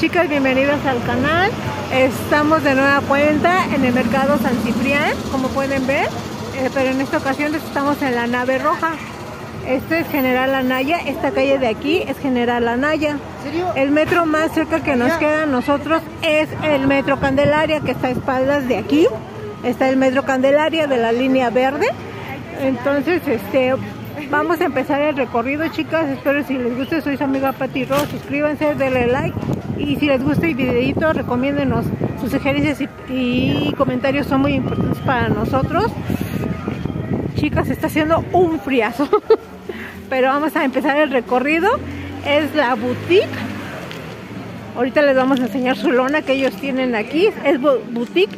chicas, bienvenidas al canal. Estamos de nueva cuenta en el mercado San Ciprián, como pueden ver, pero en esta ocasión estamos en la Nave Roja. Este es General Anaya, esta calle de aquí es General Anaya. El metro más cerca que nos queda a nosotros es el Metro Candelaria, que está a espaldas de aquí. Está el Metro Candelaria de la línea verde. Entonces, vamos a empezar el recorrido, chicas. Espero si les guste. Soy su amiga Pati Ross. Suscríbanse, denle like. Y si les gusta el videito, recomiéndenos. Sus sugerencias y comentarios son muy importantes para nosotros. Chicas, está haciendo un friazo. Pero vamos a empezar el recorrido. Es la boutique. Ahorita les vamos a enseñar su lona que ellos tienen aquí. Es boutique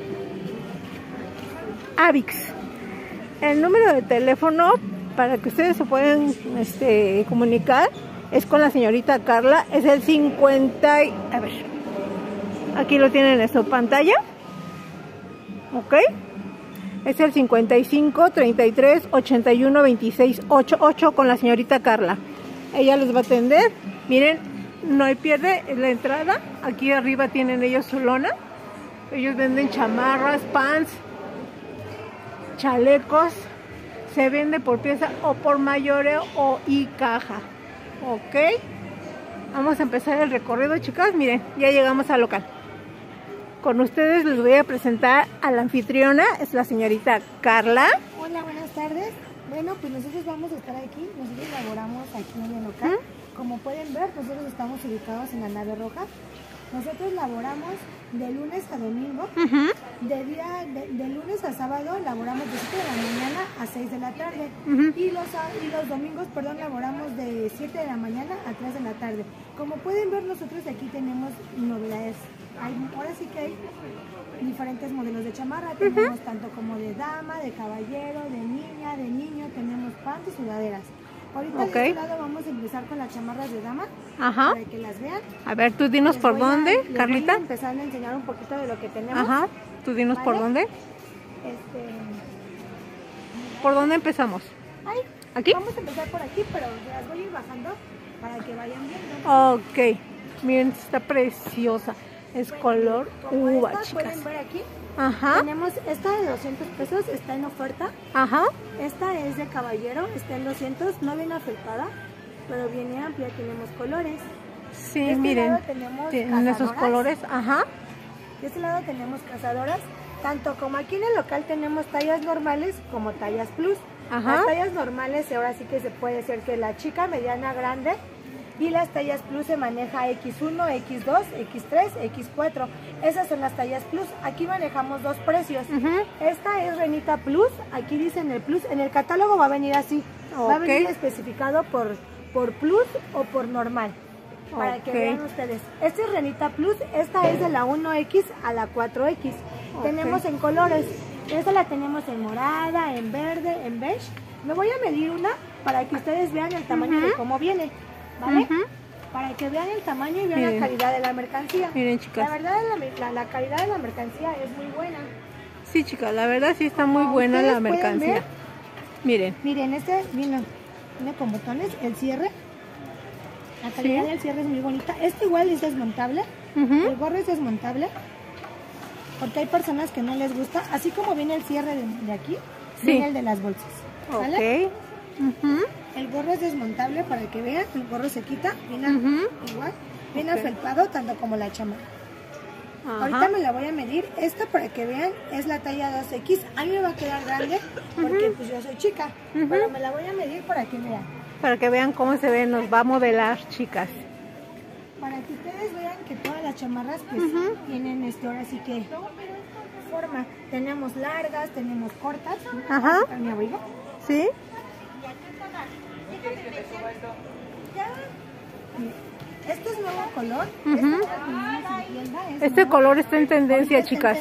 Avix. El número de teléfono para que ustedes se puedan comunicar es con la señorita Carla. Es el 50. A ver, aquí lo tienen en su pantalla. Ok. Es el 55 33 81 26 88 con la señorita Carla. Ella les va a atender. Miren, no hay pierde la entrada. Aquí arriba tienen ellos su lona. Ellos venden chamarras, pants, chalecos. Se vende por pieza o por mayoreo y caja. Ok. Vamos a empezar el recorrido, chicas. Miren, ya llegamos al local. Con ustedes les voy a presentar a la anfitriona, es la señorita Carla. Hola, buenas tardes. Bueno, pues nosotros vamos a estar aquí, nosotros laboramos aquí en el local. Como pueden ver, nosotros estamos ubicados en la Nave Roja. Nosotros laboramos de lunes a domingo, de lunes a sábado laboramos de 7 de la mañana a 6 de la tarde y los domingos, laboramos de 7 de la mañana a 3 de la tarde. Como pueden ver, nosotros aquí tenemos novedades. Ahora sí que hay diferentes modelos de chamarra, tenemos tanto como de dama, de caballero, de niña, de niño, tenemos pants y sudaderas. Ahorita de este lado vamos a empezar con las chamarras de dama, para que las vean. A ver, tú dinos por dónde, Carlita. Voy a empezar a enseñar un poquito de lo que tenemos. Ajá, tú dinos por dónde. ¿Por dónde empezamos? Ahí. ¿Aquí? Vamos a empezar por aquí, pero las voy a ir bajando para que vayan viendo. Ok, miren, está preciosa. Es color uva, chicas. Pueden ver aquí. Ajá. Tenemos esta de 200 pesos, está en oferta. Ajá. Esta es de caballero, está en 200, no viene afeitada, pero viene amplia, tenemos colores. Sí, de este miren, lado tenemos tienen esos colores. Ajá. De este lado tenemos cazadoras, tanto como aquí en el local tenemos tallas normales como tallas plus. Ajá. Las tallas normales ahora sí que se puede ser que la chica, mediana, grande. Y las tallas plus se maneja X1, X2, X3, X4. Esas son las tallas plus. Aquí manejamos dos precios. Esta es Renita Plus. Aquí dicen el plus. En el catálogo va a venir así. Va a venir especificado por plus o por normal. Para que vean ustedes. Esta es Renita Plus. Esta es de la 1X a la 4X. Tenemos en colores. Esta la tenemos en morada, en verde, en beige. Me voy a medir una para que ustedes vean el tamaño de cómo viene. ¿Vale? Para que vean el tamaño y vean la calidad de la mercancía. Miren, chicas. La verdad, la calidad de la mercancía es muy buena. Sí, chicas, la verdad sí está muy buena la mercancía. Miren. Miren, este viene con botones, el cierre. La calidad del cierre es muy bonita. Este igual es desmontable. El gorro es desmontable. Porque hay personas que no les gusta. Así como viene el cierre de aquí, viene el de las bolsas. ¿Vale? El gorro es desmontable para que vean, el gorro se quita, viene igual, viene afelpado tanto como la chamarra. Ahorita me la voy a medir, esta para que vean es la talla 2X, a mí me va a quedar grande porque pues yo soy chica, pero me la voy a medir para que vean. Para que vean cómo se ve, nos va a modelar, chicas. Para que ustedes vean que todas las chamarras pues tienen ahora sí que forma, tenemos largas, tenemos cortas, mi abrigo. ¿Sí? Este es nuevo color. Este color está en tendencia, chicas.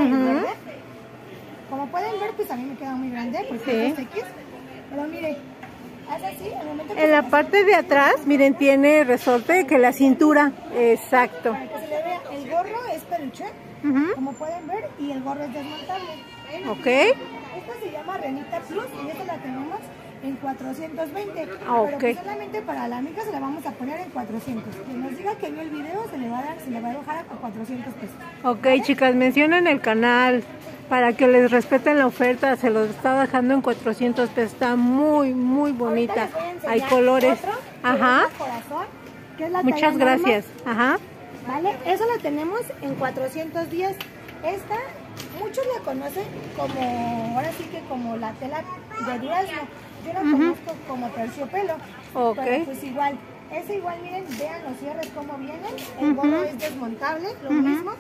Como pueden ver, pues a mí me queda muy grande porque es X. Pero miren, hace así, al momento que en la parte de atrás, miren, tiene resorte que la cintura. Exacto. Para que se le vea, el gorro es peluche, como pueden ver, y el gorro es desmontable. Ok. Esta se llama Renita Plus y esta la tenemos en 420. Ah, Pero ok. pues solamente para la amiga se la vamos a poner en 400. Quien nos diga que vio el video se le va a dejar a 400 pesos. Ok, chicas, mencionen el canal para que les respeten la oferta. Se los está dejando en 400 pesos. Está muy, muy bonita. Ahorita les voy a enseñar Hay colores. otro, que Ajá. es la corazón, que es la Muchas talla normal. gracias. Ajá. ¿Vale? Eso lo tenemos en 410. Esta, muchos la conocen como, ahora sí que como la tela de durazno. Yo la conozco como terciopelo. Ok. Pero pues igual, ese igual, miren, vean los cierres cómo vienen. El gorro es desmontable, lo mismo.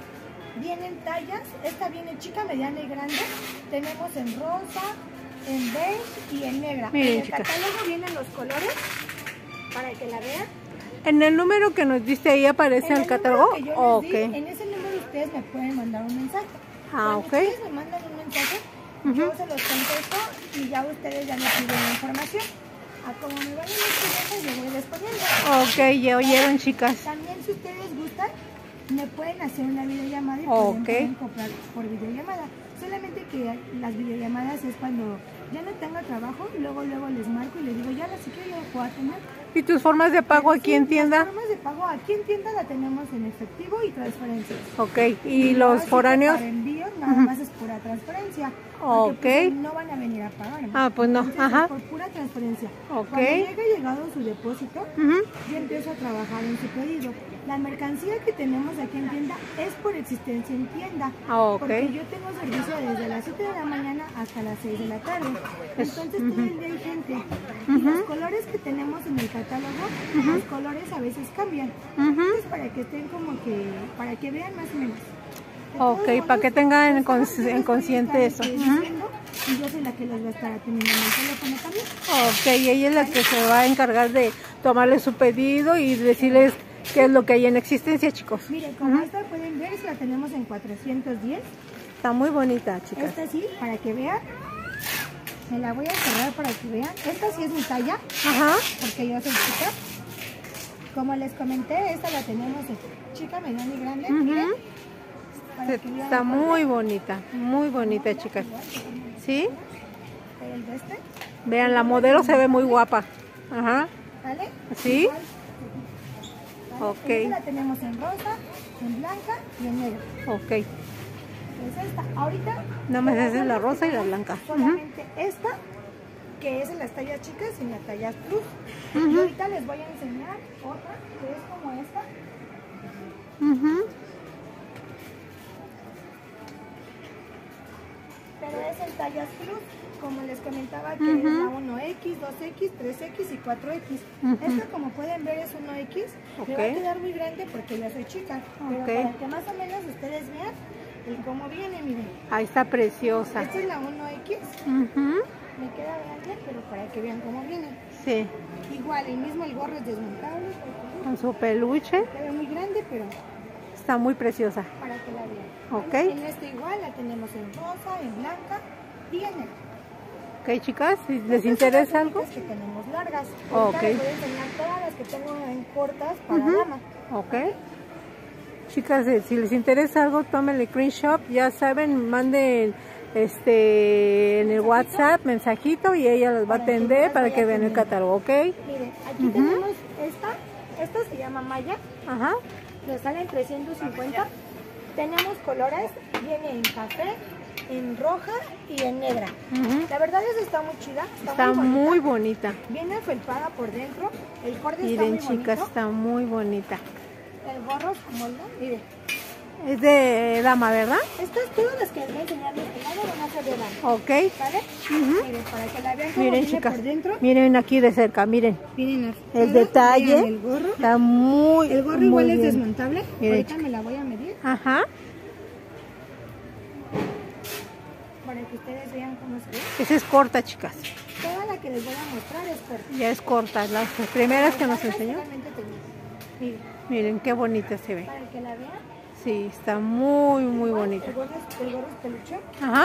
Vienen tallas, esta viene chica, mediana y grande. Tenemos en rosa, en beige y en negra. Miren, En el chicas. catálogo vienen los colores para que la vean. En el número que nos diste ahí aparece el catálogo. Número que yo les di, Ok. en ese número ustedes me pueden mandar un mensaje. Ah, Cuando ok. ustedes me mandan un mensaje, yo se los contesto y ya ustedes ya me piden la información. A como me vayan escribiendo, yo voy respondiendo. Ok, ya oyeron, chicas. También si ustedes gustan, me pueden hacer una videollamada y Ok. pueden comprar por videollamada. Solamente que las videollamadas es cuando ya no tengo trabajo, luego les marco y les digo, ya la si quiero ya la puedo atender. ¿Y tus formas de pago aquí en Las tienda? formas de pago aquí en tienda la tenemos en efectivo y transferencias. Ok, ¿y los foráneos? Para envío nada más es pura transferencia. Ok. Porque, pues, no van a venir a pagar. Ah, pues no, Entonces, ajá. es por pura transferencia. Ok. Cuando llegue llegado su depósito, Ujú. yo empiezo a trabajar en su pedido. La mercancía que tenemos aquí en tienda es por existencia en tienda. Ah, ok. Porque yo tengo servicio desde las 7 de la mañana hasta las 6 de la tarde. Entonces todo el día hay gente. Y los colores que tenemos en el catálogo, los colores a veces cambian. Entonces para que estén como que, para que vean más o menos. De Ok, todos para que modos, tengan pues, en yo les voy a consciente estar, eso. diciendo, y yo soy la que los va a estar atendiendo en el teléfono también. Ok, y ella es la que se va a encargar de tomarle su pedido y decirles qué es lo que hay en existencia, chicos. Miren, como esta pueden ver, la tenemos en 410. Está muy bonita, chicas. Esta sí, para que vean. Me la voy a cerrar para que vean. Esta sí es mi talla, Ajá. porque yo soy chica. Como les comenté, esta la tenemos en chica, mediana y grande. Miren, para que vean Está el muy bonita, chicas. ¿Sí? corte, el de este, Vean, la modelo se ve muy guapa. Ajá. ¿vale? ¿Sí? Igual, ¿vale? Ok. Esta la tenemos en rosa, en blanca y en negro. Ok. Es esta. Ahorita. Nada más esa es la rosa y la blanca. Solamente esta, que es en las tallas chicas y en las tallas plus. Y ahorita les voy a enseñar otra, que es como esta. Ujú. Pero es en tallas plus, como les comentaba, que es la 1X, 2X, 3X y 4X. Esta, como pueden ver, es 1X. Me va a Ok. quedar muy grande porque ya soy chica. Pero Ok. para que más o menos ustedes vean el cómo viene, miren. Ahí está preciosa. Esta es la 1X. Ujú. Me queda grande, pero para que vean cómo viene. Sí, Igual, el mismo el gorro es desmontable. con su peluche. Queda muy grande, pero Está muy preciosa. para que la vean. Ok. En esta igual la tenemos en rosa, en blanca y en negro. Ok, chicas, si les Estas son interesa las algo. únicas que tenemos largas. Ok. Ahorita les voy a enseñar todas las que tengo en cortas para dama. Ok. Chicas, si les interesa algo, tómenle screenshot. Ya saben, manden en el WhatsApp mensajito y ella los va a atender para que vean el catálogo, ¿ok? Miren, aquí tenemos esta se llama Maya, Ajá. nos sale en 350. Tenemos colores, viene en café, en roja y en negra. La verdad es que está muy chida, Está muy bonita. muy bonita. Viene felpada por dentro, el corte está Miren, muy chicas, bonito. está muy bonita. El gorro es como el miren. Es de dama, ¿verdad? Estas todas las que les voy a enseñar de este lado van a ser de dama, Ok. ¿vale? Miren, para que la vean cómo Miren, viene chicas, por dentro. miren aquí de cerca, miren. Miren El detalle vean el gorro. está muy, El gorro muy igual es bien. desmontable. Miren, Ahorita chicas. me la voy a medir Ajá. para que ustedes vean cómo se ve. Esa es corta, chicas. Toda la que les voy a mostrar es corta. Ya es corta. Las primeras que nos enseñó. Solamente tengo. Miren, Miren qué bonita se ve. para que la vean. Sí, está muy, muy bonita. El gorro es peluche. Ajá.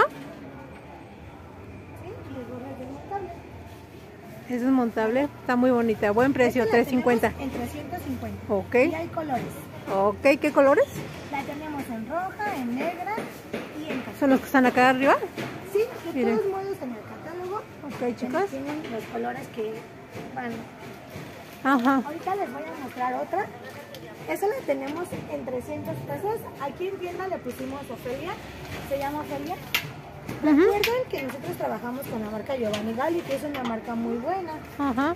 ¿Sí? Y el gorro es desmontable. Es desmontable. Está muy bonita. Buen precio, Esta la 350. tenemos en 350. Ok. Y hay colores. Ok, ¿qué colores? La tenemos en roja, en negra y en café. ¿Son los que están acá arriba? Sí, de Miren. todos modos en el catálogo Ok. Ok, chicas. Tienen los colores que van. Ajá. Ahorita les voy a mostrar otra. Esa la tenemos en 300 pesos. Aquí en tienda le pusimos Ofelia. Se llama Ofelia. Recuerden que nosotros trabajamos con la marca Giovanni Galli, que es una marca muy buena. Ajá.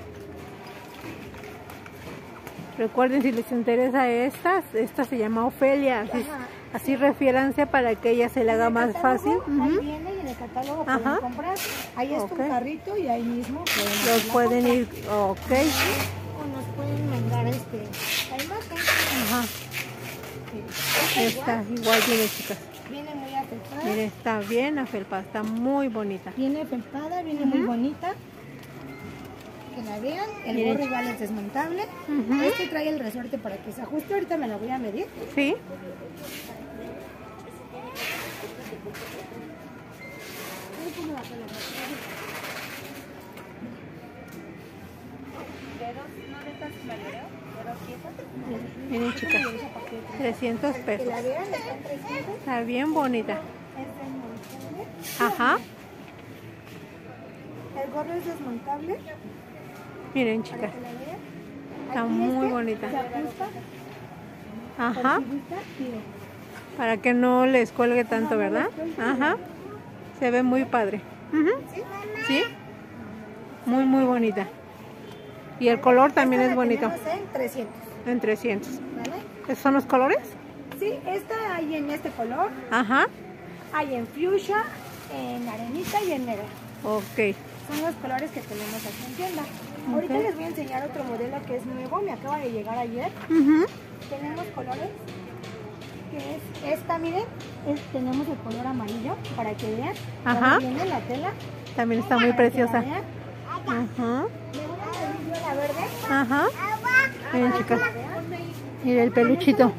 Recuerden, si les interesa esta se llama Ofelia. Así refiéranse para que ella se le haga más fácil. Ahí viene y en el catálogo pueden comprar. Ahí está un carrito y ahí mismo los pueden ir. Ok. O nos pueden mandar la imagen. Ajá. Esta igual viene, chicas. Viene muy afelpada. Mire, está bien afelpada, está muy bonita. Viene afelpada, viene muy bonita. Que la vean. El gorro igual es desmontable. Este trae el resorte para que se ajuste. Ahorita me la voy a medir. Sí. Miren, chicas, 300 pesos. Está bien bonita. Ajá. El gorro es desmontable. Miren, chicas, está muy bonita. Ajá. Para que no les cuelgue tanto, ¿verdad? Ajá. Se ve muy padre. ¿Sí? Muy, muy bonita. Y el color también es bonito. En 300. En 300. ¿Vale? ¿Esos son los colores? Sí, esta hay en este color. Ajá. Hay en fuchsia, en arenita y en negro. Ok. Son los colores que tenemos aquí en tienda. Ahorita les voy a enseñar otro modelo que es nuevo. Me acaba de llegar ayer. Tenemos colores. Que es esta, miren. Tenemos el color amarillo para que vean. Ajá. Viene la tela. También está muy preciosa. Ajá. Me voy a pedir yo la verde. Ajá. Miren, chicas. Miren el peluchito.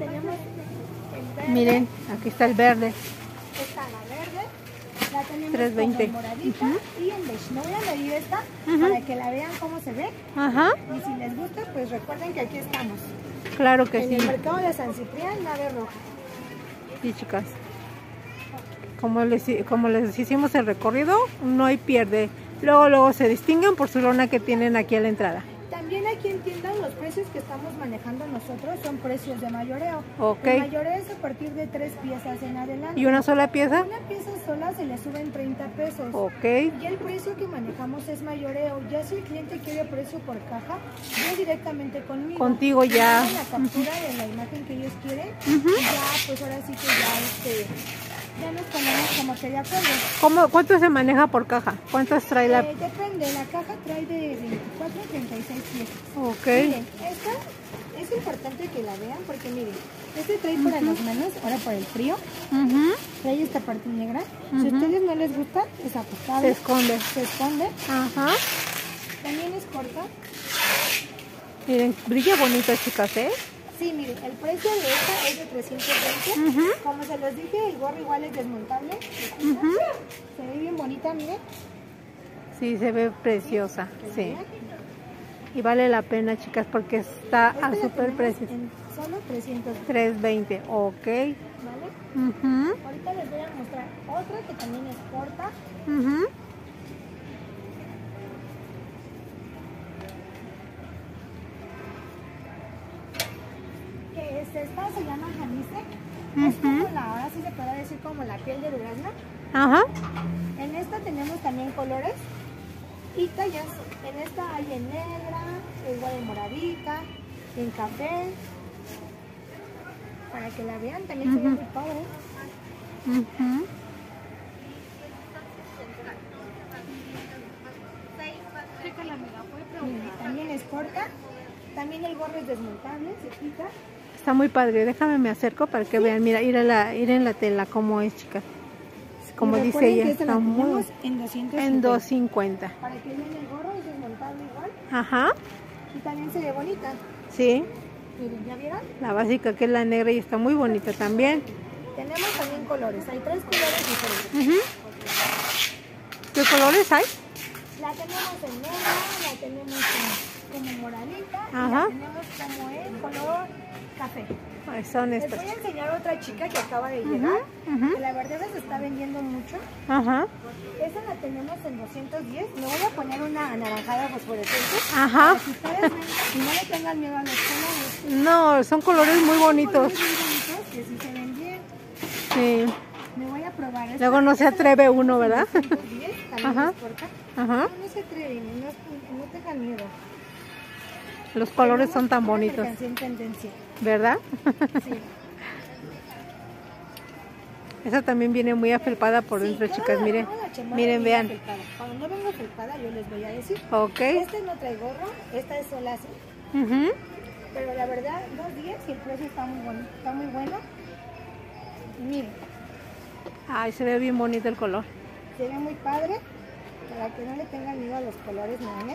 Miren, aquí está el verde. Esta la verde. La tenemos 320. como moradita y en beige. Me voy a medir esta para que la vean cómo se ve. Ajá. Y si les gusta, pues recuerden que aquí estamos. Claro que En sí. el mercado de San Ciprián, nave roja. Sí, chicas. Como les hicimos el recorrido, no hay pierde. Luego se distinguen por su lona que tienen aquí a la entrada. También aquí en tienda los precios que estamos manejando nosotros son precios de mayoreo. Ok. El mayoreo es a partir de 3 piezas en adelante. ¿Y una sola pieza? Una pieza sola se le suben 30 pesos. Ok. Y el precio que manejamos es mayoreo. Ya si el cliente quiere precio por caja, viene directamente conmigo. Contigo ya. La captura de la imagen que ellos quieren. Y ya, pues ahora sí que ya nos ponemos como que de acuerdo. ¿Cuánto se maneja por caja? ¿Cuántas trae la...? Depende, la caja trae de 24 a 36 piezas. Ok. Miren, esta es importante que la vean porque miren, trae para las manos, ahora por el frío, trae esta parte negra. Si a ustedes no les gusta, es ajustable. Se esconde. Se esconde. Ajá. También es corta. Miren, brilla bonito, chicas, ¿eh? Sí, miren, el precio de esta es de 320. Como se los dije, el gorro igual es desmontable. Se ve bien bonita, miren. Sí, se ve preciosa. Sí. Y vale la pena, chicas, porque está a super precio. Solo 300. 320, ok. ¿Vale? Ahorita les voy a mostrar otra que también es corta. Que esta se llama Janice. Es como ahora sí se puede decir como la piel de durazno. Ajá. En esta tenemos también colores y tallas. En esta hay en negra, igual en moradita, en café. Para que la vean, también se ve muy padre. También es corta. También el gorro es desmontable, se quita. Está muy padre. Déjame me acerco para que vean. Mira, ir en la tela cómo es, chicas. Como dice ella, está muy en 250. Para que vean el gorro es desmontable igual. Ajá. Y también se ve bonita. Sí. Miren, ¿ya vieron? La básica que es la negra y está muy bonita también. Tenemos también colores. Hay 3 colores diferentes. ¿Qué colores hay? La tenemos en negra, la tenemos como moradita Ajá. La tenemos como en color café. Ahí son Les estas. voy a enseñar otra chica que acaba de llegar, que la verdad se está vendiendo mucho. Ajá. Esa la tenemos en 210. Le voy a poner una anaranjada fosforescente. Ajá. Para que ustedes vean y no le tengan miedo a los colores. No, son colores muy bonitos. Son colores muy bonitos que sí se ven bien. Sí. Me voy a probar esta. Luego no se atreve uno, ¿verdad? 210, también Ajá. es corta. Ajá. No se atreven, no tengan miedo. Los colores son tan Tenemos una bonitos, mercancía en tendencia. ¿verdad? Sí. Esa también viene muy afelpada por dentro, Sí, chicas. Miren, toda la chamarra miren, viene vean. felpada. Cuando no venga felpada yo les voy a decir. Ok. Este no trae gorro, esta es sola así. Ujú. Pero la verdad, 210 y el precio está muy bueno. Está muy bueno. Y miren, Ay, se ve bien bonito el color. se ve muy padre. Para que no le tengan miedo a los colores neones.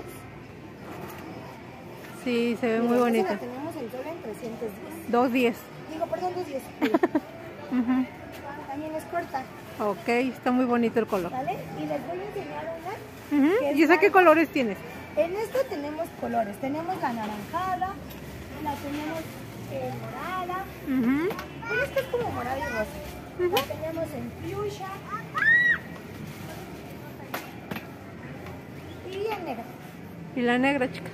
Sí, se ve muy Miren, esa bonito. la tenemos en solo en 310. 210. Digo, perdón, 210. Ujú. También es corta, Ok, está muy bonito el color. ¿vale? Y les voy a enseñar una. Ujú. ¿Qué es ¿Y esa qué larga? colores tienes? En esta tenemos colores. Tenemos la anaranjada, la tenemos morada. Ujú. Bueno, esta es como morada y rosa. La tenemos en fuchsia. Y en negra. Y la negra, chicas.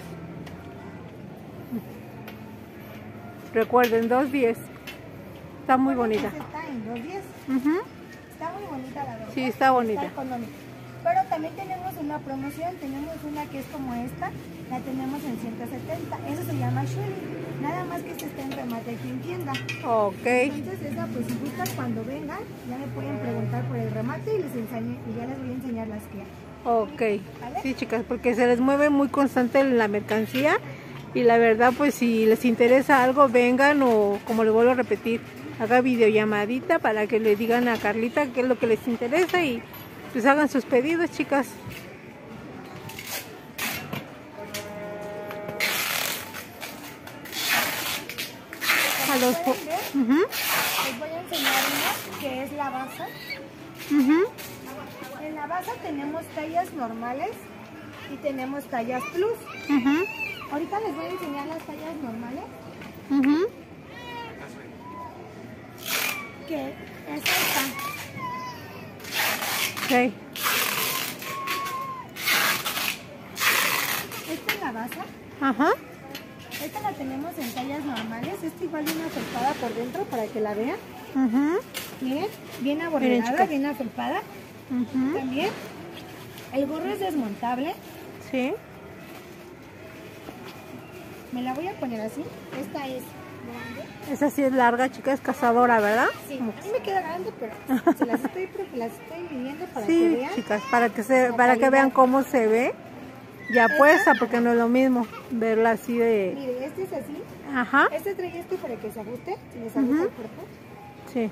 Recuerden, 210. Está muy bonita. Esta está en 210. Ujú. Está muy bonita la verdad. Sí, está bonita. Está económica. Pero también tenemos una promoción. Tenemos una que es como esta. La tenemos en 170. Eso se llama Shuli. Nada más que esta está en remate aquí en tienda. Ok. Entonces esa, pues si gustan cuando vengan, ya me pueden preguntar por el remate y ya les voy a enseñar las que hay. Ok. Sí, chicas, porque se les mueve muy constante la mercancía. Y la verdad, pues si les interesa algo, vengan o, como les vuelvo a repetir, haga videollamadita para que le digan a Carlita qué es lo que les interesa y pues hagan sus pedidos, chicas. A los ¿Pueden ver? Ujú, Les voy a enseñar una que es la basa. ujú. En la basa tenemos tallas normales y tenemos tallas plus. Ujú, Ahorita les voy a enseñar las tallas normales, ujú. que es esta. Ok. Esta es la basa. Ajá. Esta la tenemos en tallas normales. Esta igual viene afelpada por dentro para que la vean. Ujú, Miren, bien Miren, aborregada, chicas. bien afelpada. ujú. También el gorro es desmontable. Sí. Me la voy a poner así. Esta es grande. Esa sí es larga, chica, es cazadora, ¿verdad? Sí, a mí me queda grande, pero las estoy midiendo para que Sí, vean. chicas, para que la para que calidad. vean cómo se ve ya Esta- puesta, porque no es lo mismo verla así de... Mire, este es así. Ajá. Este trae esto para que se ajuste, si les ajusta el cuerpo. Sí.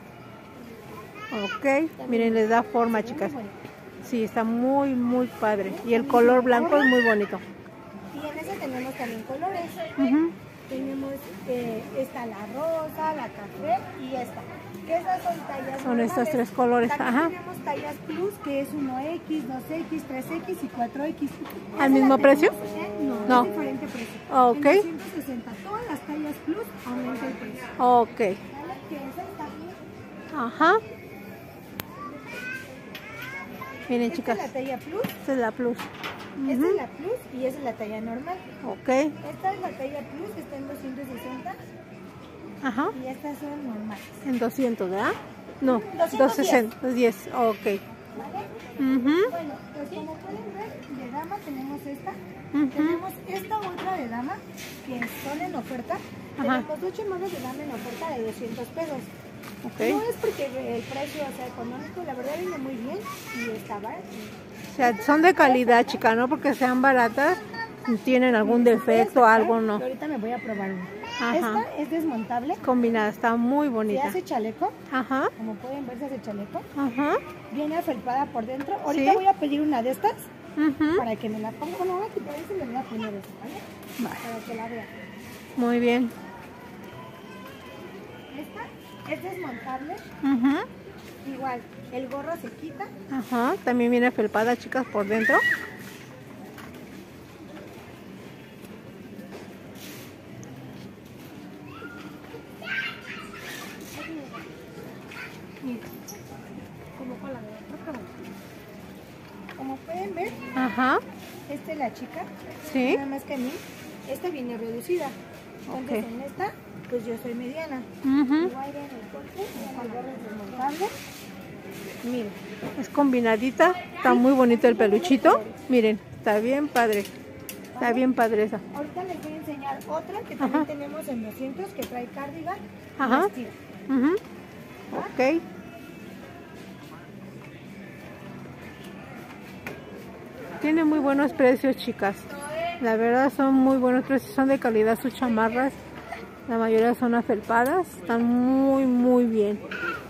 Ok, miren, les da forma, Se ve chicas. muy bonito. Sí, está muy, muy padre. Y el color blanco es muy bonito. Y en ese tenemos también colores. Ujú. Tenemos esta la rosa, la café y esta. Que esas son tallas Son estos normales. tres colores, También ajá. tenemos tallas plus, que es 1X, 2X, 3X y 4X. ¿Al Esa mismo la precio? tenemos No. es diferente precio. Ok. En 260. Todas las tallas plus aumenta el precio. Ok. ¿Vale? Que esa está bien. Ajá. Miren, Esta chicas, es la talla plus, esta es la plus. esta Ujú. es la plus y esa es la talla normal. Ok. Esta es la talla plus, está en 260 Ajá. y estas son normales. En 200, ¿verdad? No, 210. 260, 210. Ok. ¿Vale? Ujú. Bueno, pues como pueden ver, de dama tenemos esta. Ujú. Tenemos esta otra de dama que son en oferta. Ajá. Tenemos 2 chamarras de dama en oferta de 200 pesos. No Ok. es porque el precio sea económico, la verdad viene muy bien y está barato. O sea, son de calidad, chica, no porque sean baratas, tienen algún defecto, algo no. Ahorita me voy a probar una. Ajá. Esta es desmontable. Combinada, está muy Se bonita. hace chaleco. Ajá, Como pueden ver, se hace chaleco. ajá. Viene afelpada por dentro. Ahorita Sí. voy a pedir una de estas Ujú. para que me la ponga. Bueno, voy a quitar esta y le voy a poner esta, ¿vale? Vale. Para que la vean. Muy bien. Esta es desmontable. Ujú. Igual, el gorro se quita. Ajá, también viene felpada, chicas, por dentro. Ajá. Esta es la chica. Sí. Nada más que a mí, esta viene reducida. Entonces Ok. en esta, pues yo soy mediana. Ujú. Igual en el corte, con el gorro desmontable. Miren. Es combinadita. Está muy bonito el peluchito. Miren, está bien padre. Está bien padre esa. Ahorita les voy a enseñar otra que también tenemos en 200 que trae cardigan. y Ajá. vestido. Ujú. Ok. Tiene muy buenos precios, chicas. La verdad son muy buenos precios, son de calidad sus chamarras. La mayoría son afelpadas, están muy bien.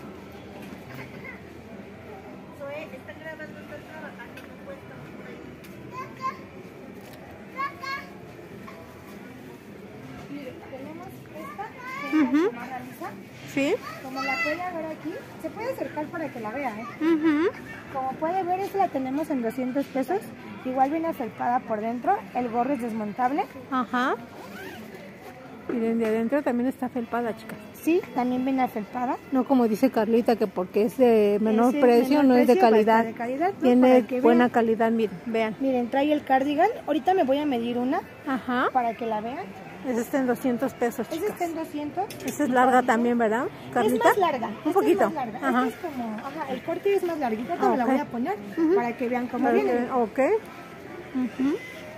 Miren, tenemos esta, que es Ujú. la chamarra lisa. ¿Sí? Como la puede ver aquí, se puede acercar para que la vea, ¿eh? Ujú. Como puede ver, esta la tenemos en 200 pesos. Igual viene afelpada por dentro. El gorro es desmontable. Ajá. Miren, de adentro también está felpada, chicas. Sí, también viene afelpada. No como dice Carlita, que porque es de menor Ese es precio, menor no es de precio, calidad. de calidad, ¿no? Tiene Para que buena vean. calidad, miren, vean. Miren, trae el cardigan. Ahorita me voy a medir una Ajá. para que la vean. Esa está en 200 pesos, Esta chicas. está en 200. Esa es larga también, ¿verdad, Carlita? Es más larga. Un poquito. Es más larga. Ajá. Esta es como, ajá, el corte es más larguito. Ahorita me la Ok. voy a poner para que vean cómo viene. Ok. Ujú.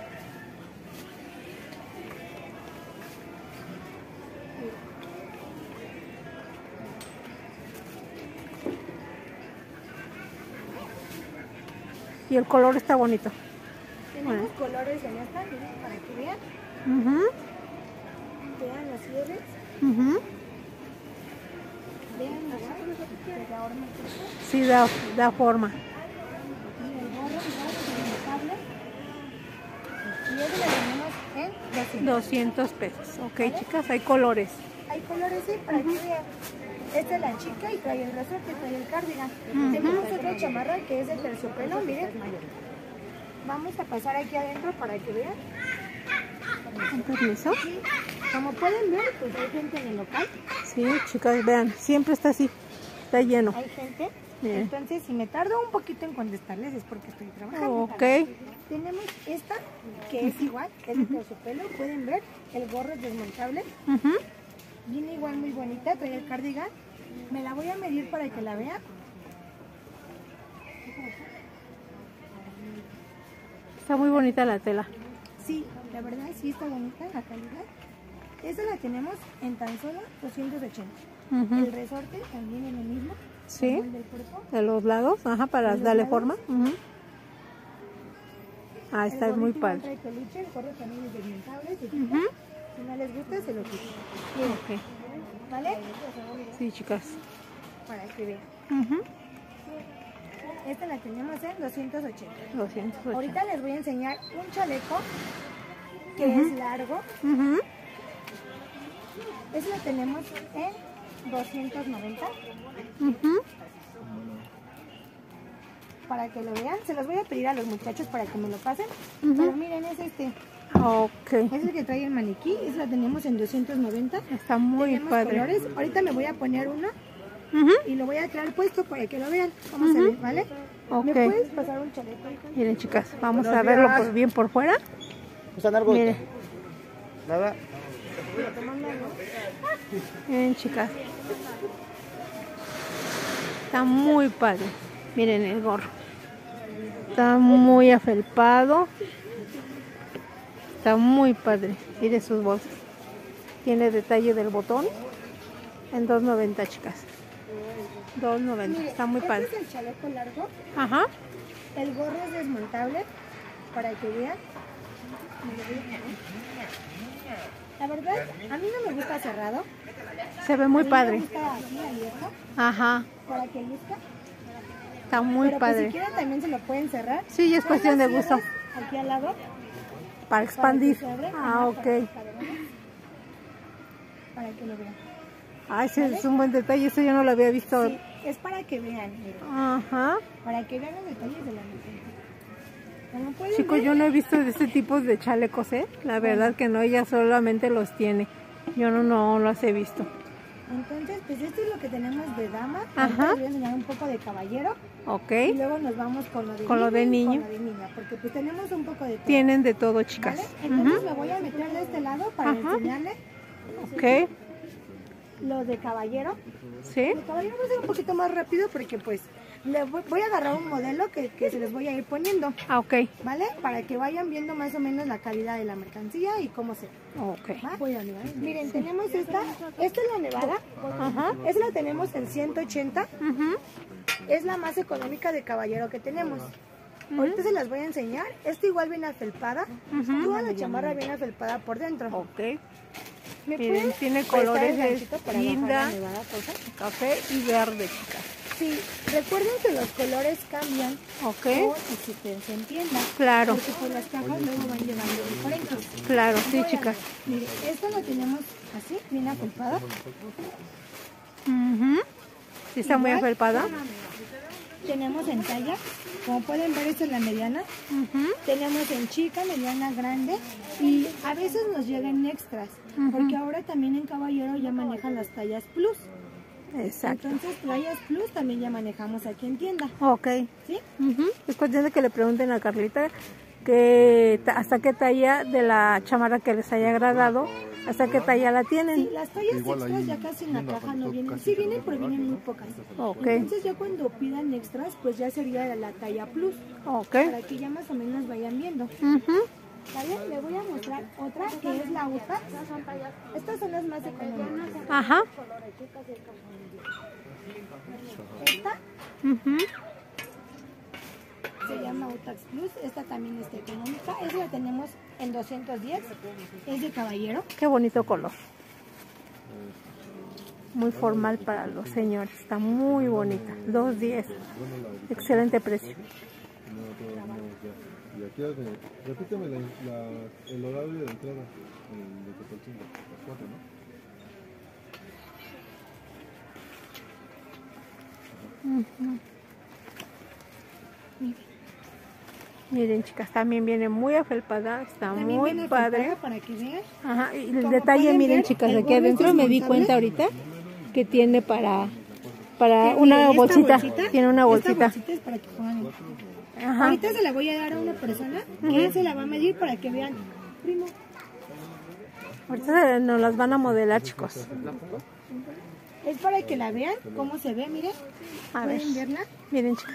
Y el color está bonito. Tenemos colores en esta, miren, para que vean. Ujú, Vean los cierres. ujú. Vean igual. Que ahora me puse. Sí, da forma. Y el gorro igual desmontable. Y eso lo tenemos en 200. 200 pesos. Ok, chicas, hay colores. Hay colores, sí, para que vean. Esta es la chica y trae el resorte, trae el cardigan. Ujú. Tenemos otra chamarra que es de terciopelo, miren. Vamos a pasar aquí adentro para que vean. Con permiso. Sí, como pueden ver, pues hay gente en el local, Sí, chicas, vean, siempre está así. Está lleno. hay gente. Bien. Entonces, si me tardo un poquito en contestarles es porque estoy trabajando. Ok. Tenemos esta que es igual, que es de terciopelo. Pueden ver, el gorro es desmontable. Ujú. Viene igual muy bonita, trae el cardigan. Me la voy a medir para que la vean. Está muy bonita la tela. Sí, la verdad sí está bonita la calidad. Esta la tenemos en tan solo 280. Ujú. El resorte también en lo mismo. Sí. como el del cuerpo. De los lados, ajá, para ¿De los darle lados? forma. Ujú. Ah, El está muy gorrito igual padre. trae peluche, el gorro también es desmontable. Se quita. Ujú. Si no les gusta, se lo quita. Miren, Ok. ¿vale? Sí, chicas. Para que vean. Ujú. Esta la tenemos en 280. 280. Ahorita les voy a enseñar un chaleco que es largo. Ujú. Ese lo tenemos en 290. Ujú. Para que lo vean. Se los voy a pedir a los muchachos para que me lo pasen. Ujú. Pero miren, es este. Ok. Es el que trae el maniquí. Ese lo tenemos en 290. Está muy Tenemos padre. colores. Ahorita me voy a poner uno Ujú. y lo voy a traer puesto para que lo vean cómo se ve, ¿vale? Ok. ¿Me puedes pasar un chaleco? Miren, chicas, vamos a verlo bien por fuera. ¿Usan algo? Miren, Nada. miren, chicas. Está muy padre. Miren el gorro. Está muy afelpado. Está muy padre. Miren sus bolsas. Tiene detalle del botón. En 2.90, chicas. 2.90. Mire, Está muy padre. Este es el chaleco largo. Ajá. El gorro es desmontable para que vean. La verdad, a mí no me gusta cerrado. Se ve muy A mí padre. Me gusta así abierto Ajá. para que luzca. Está muy Pero pues, padre. si quieren también se lo pueden cerrar. Sí, es cuestión de gusto. Aquí al lado. Para expandir. Para que se abra. Ah, Ajá, ok. Para que lo vean. Ah, ese es un buen detalle. Eso yo no lo había visto. Sí, es para que vean, miren. Ajá. Para que vean los detalles de la mujer. Como pueden Chicos, ver, yo no he visto de este tipo de chalecos, ¿eh? La verdad que no, ella solamente los tiene. Yo no los he visto. Entonces, pues esto es lo que tenemos de dama. Ajá. Ahorita les voy a enseñar un poco de caballero. Ok. Y luego nos vamos con lo de Con niño. lo de niño. Y con lo de niña, porque pues tenemos un poco de todo. Tienen de todo, chicas. ¿Vale? Entonces me voy a meter de este lado para Ajá. enseñarle Ok. lo de caballero. ¿Sí? El caballero va a ser un poquito más rápido porque pues voy a agarrar un modelo que se les voy a ir poniendo, Ah, ok. ¿vale? Para que vayan viendo más o menos la calidad de la mercancía y cómo se Ok. va. Miren, tenemos esta es la Nevada. Ajá. Esta la tenemos en 180. Ujú. Es la más económica de caballero que tenemos. Ahorita se las voy a enseñar. Esta igual viene afelpada. Toda la chamarra viene afelpada por dentro. Ok. ¿Me Miren, pueden tiene prestar el colores ganchito para bajar linda, la Nevada, por favor? café y verde, chicas. Sí, recuerden que los colores cambian Ok. con existencia en tienda. Claro, Porque pues las cajas luego van llevando diferentes. claro, sí, chicas. Mire, esta la tenemos así, bien afelpada. Ujú. Sí, está muy Igual. afelpada. Tenemos en talla, como pueden ver, esta es la mediana. Ujú. Tenemos en chica, mediana, grande. Y a veces nos llegan extras. Porque ahora también en caballero ya manejan las tallas plus. Exacto. Entonces, tallas plus también ya manejamos aquí en tienda. Ok. ¿Sí? Ujú. Es cuestión de que le pregunten a Carlita que hasta qué talla de la chamarra que les haya agradado, hasta qué talla la Sí, tienen. las tallas extras ya casi en la caja no vienen. Sí vienen, pero vienen muy pocas. Ok. Entonces ya cuando pidan extras, pues ya sería la talla plus. Ok. Para que ya más o menos vayan viendo. Ujú. ¿Vale? Le voy a mostrar otra que es la UTA. Estas son las más económicas. Ajá. Esta Ujú. se llama UTAX Plus. Esta también está económica. Esta la tenemos en 210. Es de caballero. Qué bonito color. Muy formal para los señores. Está muy bonita. 2.10. Excelente precio. Y aquí, repíteme el horario de entrada de Tepalcingo, las 4, ¿no? Miren, chicas, también viene muy afelpada. Está También muy viene padre. afelpada para que vean. Ajá, y el Como detalle, pueden miren, ver, chicas, el aquí gorro es adentro me di desmontable. cuenta ahorita que tiene para Miren, una esta bolsita. Tiene una bolsita. Esta bolsita es para que pongan. Ajá. Ahorita se la voy a dar a una persona que se la va a medir para que vean. Primo. Ahorita nos las van a modelar, chicos. Es para que la vean cómo se ve, miren. A ver. ¿Pueden verla? Miren, chicos.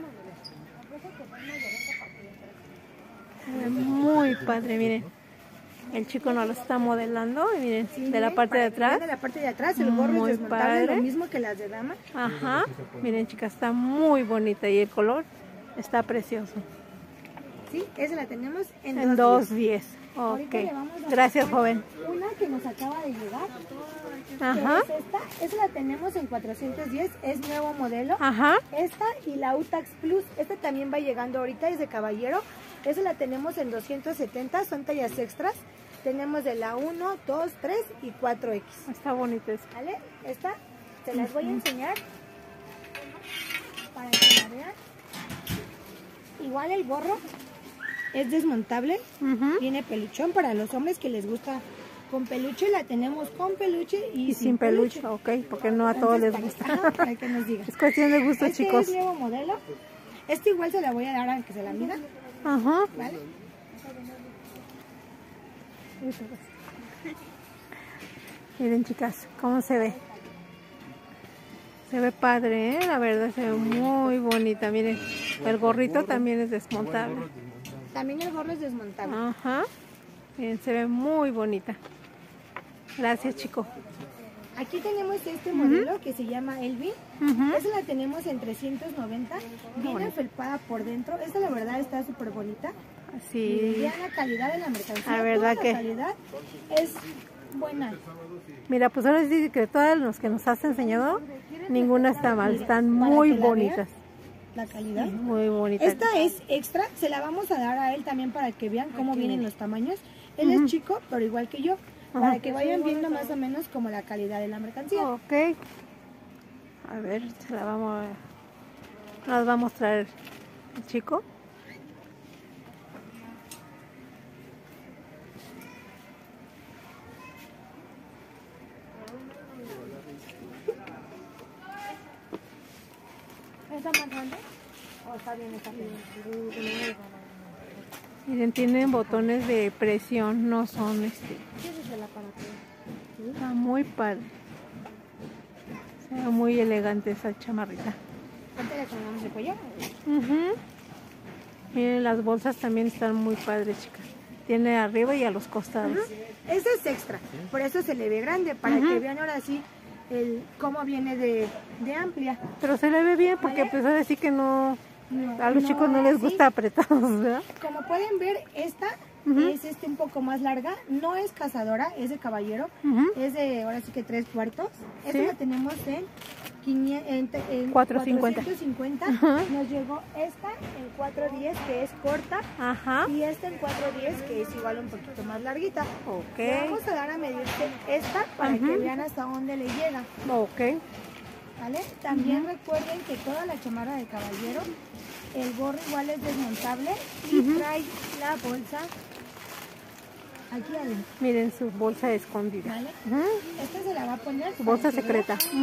Se ve muy padre, miren. El chico nos lo está modelando. Y miren, de la parte de atrás. De la parte de atrás, el gorro Muy es desmontable, padre. lo mismo que las de dama. Ajá. Miren, chicas, está muy bonita y el color está precioso. Sí, esa la tenemos en En 2.10. Ahorita Ok. le vamos a Gracias, mostrar joven. Una que nos acaba de llegar. Ajá. Que es esta la tenemos en 410, es nuevo modelo. Ajá. Esta y la UTAX Plus, esta también va llegando ahorita, es de caballero. Esa la tenemos en 270, son tallas extras. Tenemos de la 1, 2, 3 y 4X. Está bonito eso. ¿Vale? Esta se las voy a enseñar para que la vean. Igual el gorro es desmontable, Ujú. viene peluchón para los hombres que les gusta con peluche, la tenemos con peluche Y sin peluche, ok, porque no a todos les gusta. Ajá, para que nos digan. Es cuestión de gusto, Este chicos. es nuevo modelo. Este igual se la voy a dar a que se la mida, Ajá. ¿vale? Miren, chicas, cómo se ve. Se ve padre, ¿eh? La verdad se ve muy bonita. Miren, el gorrito también es desmontable. También el gorro es desmontable. Ajá. Miren, se ve muy bonita. Gracias, chico. Aquí tenemos este modelo que se llama Elvin. Ujú. Esta la tenemos en 390. Viene afelpada por dentro. Esta la verdad está súper bonita. Sí. Vean la calidad de la mercancía. La verdad Toda que- la calidad es buena. Mira, pues ahora sí que todas las que nos has enseñado, ninguna está mal. Están Para muy que la bonitas. vean, la calidad. Muy bonitas. Esta es extra, se la vamos a dar a él también para que vean cómo vienen los tamaños. Él es chico, pero igual que yo, para que vayan viendo más o menos como la calidad de la mercancía. Ok. A ver, se la vamos a... Nos va a mostrar el chico. ¿Esa más grande? ¿O está bien esta pequeña? Miren, tienen botones de presión, no son Llévesela para que... Está muy padre. Se ve muy elegante esa chamarrita. ¿Cuánto le cambiamos el collar? Miren, las bolsas también están muy padres, chicas. Tiene arriba y a los costados. Ese es extra, por eso se le ve grande, para que vean ahora sí cómo viene de amplia. Pero se le ve bien porque pues ahora sí que no... A los chicos no les así. gusta apretados, ¿verdad? Como pueden ver, esta es un poco más larga, no es cazadora, es de caballero, es de ahora sí que 3/4. Esta ¿Sí? la tenemos en 450. 450. Nos llegó esta en 410, que es corta, Ajá. y esta en 410, que es igual un poquito más larguita. Ok. Le vamos a dar a medirse esta para que vean hasta dónde le llega. Ok. ¿Vale? También recuerden que toda la chamarra de caballero, el gorro igual es desmontable y trae la bolsa aquí adentro. Miren su bolsa escondida. ¿Vale? Esta se la va a poner. Su bolsa para que secreta. vean.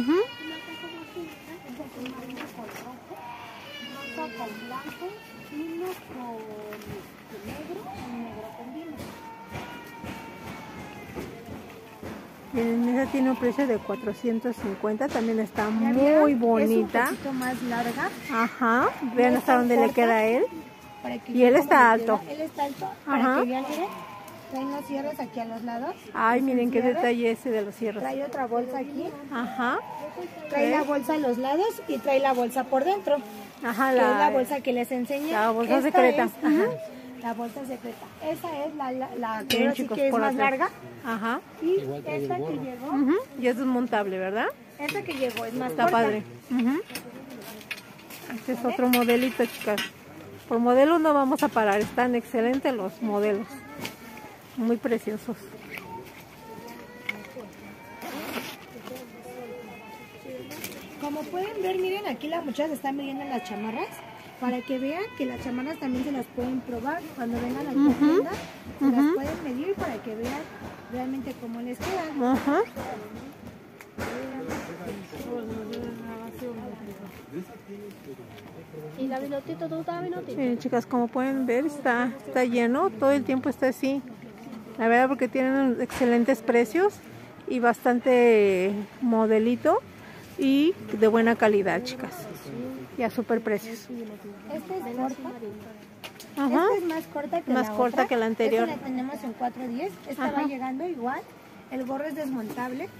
Uno con blanco, uno con negro y negro con vino. Miren, esa tiene un precio de 450. También está Ya muy vieron, bonita. es un poquito más larga. Ajá. Vean No hasta tan dónde le corta. queda a él. Para que Y él vean está cómo le alto. queda. Él está alto. Ajá. Para que vean, miren. Traen los cierres aquí a los lados. Ay, Es un miren qué cierre. detalle ese de los cierres. Trae otra bolsa aquí. Ajá. Trae la bolsa a los lados y trae la bolsa por dentro. Ajá, Que es la bolsa que les enseñé. la bolsa Esta secreta. es, Ajá. la bolsa secreta. Esa es la que Miren, ahora sí chicos, que es por más atrás. larga. Ajá. Y esta que llegó, Y es desmontable, ¿verdad? esta que llegó es más Está corta. padre. Este es otro modelito, chicas. Por modelos no vamos a parar. Están excelentes los modelos. Muy preciosos. Como pueden ver, miren, aquí las muchachas están midiendo las chamarras para que vean que las chamarras también se las pueden probar cuando vengan a la tienda. Se las pueden medir para que vean realmente cómo les quedan. Ajá. ¿Y la vinotito? ¿Tú estás vinotito? Miren, chicas, como pueden ver, está lleno. Todo el tiempo está así. La verdad, porque tienen excelentes precios y bastante modelito y de buena calidad, chicas. Y a super precios. Esta es corta. Ajá. Esta es más corta que Más la corta otra. que la anterior. Esta la tenemos en 410. Esta Ajá. va llegando igual. El gorro es desmontable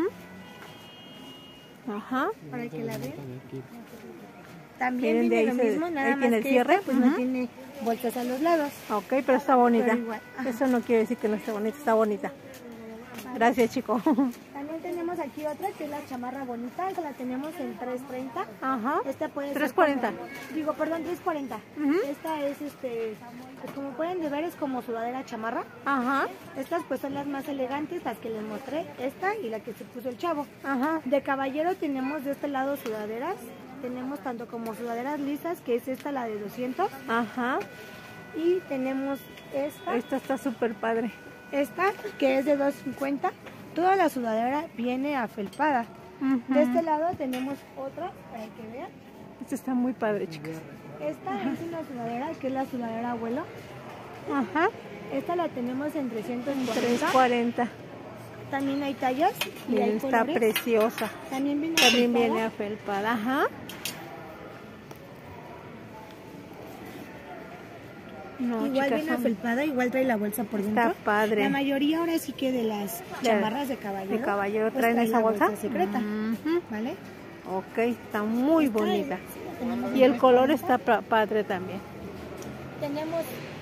Ajá. para que la vean. También Miren, de viene ahí lo se- mismo, ahí nada más tiene el que cierre. esta, pues no tiene bolsas a los lados. Ok, pero está bonita. Pero igual, ajá. Eso no quiere decir que no esté bonita, está bonita. Gracias, chico. También tenemos aquí otra que es la chamarra bonita. Esta la tenemos en 330. Ajá. Esta puede ser 340. como- digo, perdón, 340. Esta es, pues como pueden ver, es como sudadera chamarra. Ajá. Estas pues son las más elegantes, las que les mostré. Esta y la que se puso el chavo. Ajá. De caballero tenemos de este lado sudaderas. Tenemos tanto como sudaderas lisas, que es esta, la de 200. Ajá. Y tenemos esta, Esta está súper padre. esta que es de 250. Toda la sudadera viene afelpada. De este lado tenemos otra, para que vean. Esta está muy padre, chicas. Esta es una sudadera, que es la sudadera abuelo. Ajá. Esta la tenemos en 340. 340. También hay tallas y Miren, hay está colores. preciosa. También viene También afelpada. viene afelpada. Ajá. No, Igual chicas, viene son afelpada, igual trae la bolsa por dentro. Está padre. La mayoría ahora sí que de las chamarras de caballero. de caballero pues traen trae esa la bolsa. secreta, Ujú. ¿vale? Ok, está muy bonita. Sí, la tenemos Y en el color 340. está padre también. Tenemos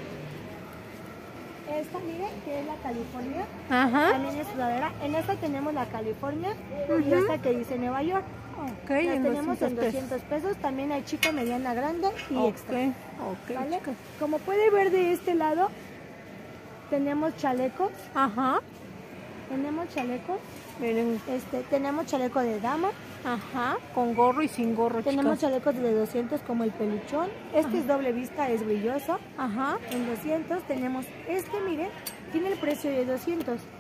esta, miren, que es la California. Ajá. También es sudadera. En esta tenemos la California y esta que dice Nueva York. Ok, Las en tenemos 200 en pesos. 200 pesos. También hay chica, mediana, grande y extra. Ok, ¿Vale? chicas. Como puede ver de este lado, tenemos chalecos. Ajá. Tenemos chalecos. Miren, Tenemos chaleco de dama. ajá, con gorro y sin gorro, Tenemos chicas. chalecos de 200 como el peluchón. Este es doble vista, es brilloso. Ajá. En 200 tenemos miren, tiene el precio de 200.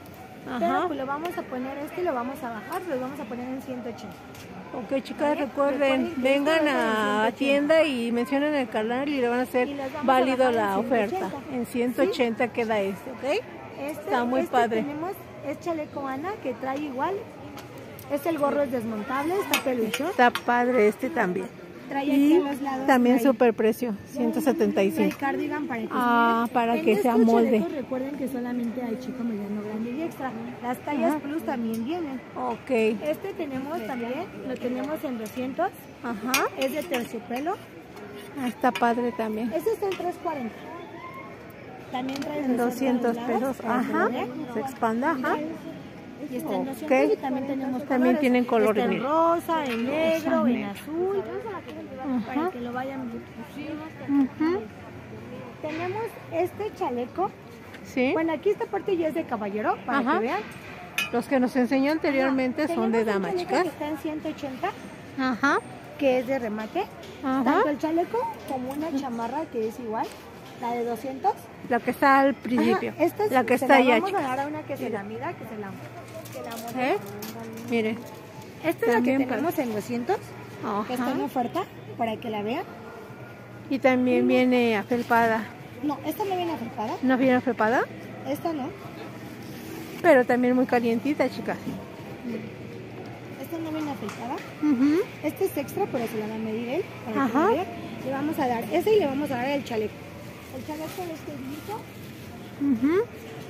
Pero pues lo vamos a poner y lo vamos a bajar, lo vamos a poner en 180. Ok, chicas, recuerden, Recuerden que vengan esto a vale en 180. tienda y mencionen el canal y le van a hacer Y les vamos a válido bajar en la oferta. 180. En 180 queda este, ¿ok? Está muy Este padre. tenemos, es chaleco Ana, que trae igual. El gorro es desmontable, está pelucho. Está padre este también. Trae aquí Y a los lados. también trae- super precio, trae 175. cardigan para que Ah, se para en que se estos amolde. chalecos recuerden que solamente hay chico, mediano, grande y extra. Las tallas Ajá. plus también vienen. Ok. Este tenemos también, lo tenemos en 200. Ajá. Es de terciopelo. Ah, está padre también. Este está en 340. También trae En 200 lados pesos. para que Ajá. lo vean. Se expanda. Ajá. Y está en Ok. 200 y también tenemos También colores. tienen colores, Está en miren. rosa, en negro, en negro. azul. Para Ajá. que lo vayan Ujú. Tenemos este chaleco. Sí. Bueno, aquí esta parte ya es de caballero, para Ajá. que vean. Los que nos enseñó anteriormente son de Tenemos un dama, chaleco chicas. que está en 180, Ajá. que es de remate. Ajá. Tanto el chaleco como una chamarra que es igual, la de 200. La que está al principio. Ajá, esta es- La que se está la allá, vamos a chicas. dar a una que se la mida, que se la modele. ¿Eh? Miren. Esta es la que También tenemos en 200, que está en Ajá. oferta, para que la vean. Y también viene afelpada. No, esta no viene afelpada, ¿No viene afelpada? esta no. Pero también muy calientita, chicas. Esta no viene afelpada. Ujú. Este es extra, pero se la va a medir él, para que Ajá. la vean. Le vamos a dar ese y le vamos a dar el chaleco. El chaleco de este grito. Ujú.